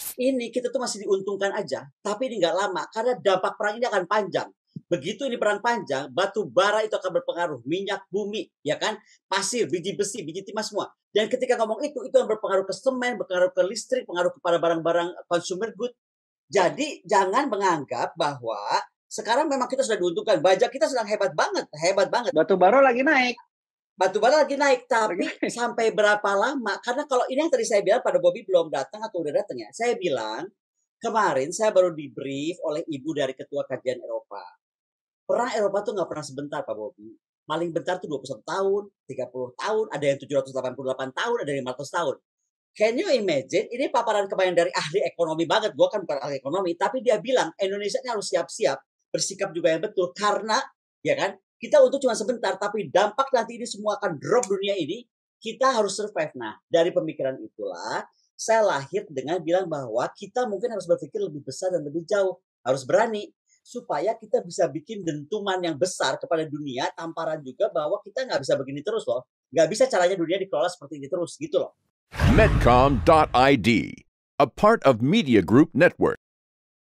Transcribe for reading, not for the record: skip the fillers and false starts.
ini kita tuh masih diuntungkan aja, tapi ini nggak lama karena dampak perang ini akan panjang. Begitu ini perang panjang, batu bara itu akan berpengaruh, minyak bumi, ya kan, pasir, biji besi, biji timah semua. Dan ketika ngomong itu yang berpengaruh ke semen, berpengaruh ke listrik, pengaruh kepada barang-barang consumer good. Jadi jangan menganggap bahwa sekarang memang kita sudah diuntungkan, baja kita sedang hebat banget, hebat banget. Batu bara lagi naik. Batu bara lagi naik, tapi sampai berapa lama? Karena kalau ini yang tadi saya bilang pada Bobby belum datang atau udah datang ya. Saya bilang, kemarin saya baru di-brief oleh ibu dari Ketua Kajian Eropa. Perang Eropa tuh nggak pernah sebentar, Pak Bobby. Paling bentar tuh 21 tahun, 30 tahun, ada yang 788 tahun, ada yang 500 tahun. Can you imagine? Ini paparan kebayang dari ahli ekonomi banget. Gue kan bukan ahli ekonomi, tapi dia bilang Indonesia ini harus siap-siap, bersikap juga yang betul. Karena, ya kan, kita untuk cuma sebentar, tapi dampak nanti ini semua akan drop dunia ini, kita harus survive. Nah, dari pemikiran itulah, saya lahir dengan bilang bahwa kita mungkin harus berpikir lebih besar dan lebih jauh. Harus berani. Supaya kita bisa bikin dentuman yang besar kepada dunia, tamparan juga bahwa kita nggak bisa begini terus loh. Nggak bisa caranya dunia dikelola seperti ini terus, gitu loh. Medcom.id, a part of Media Group Network.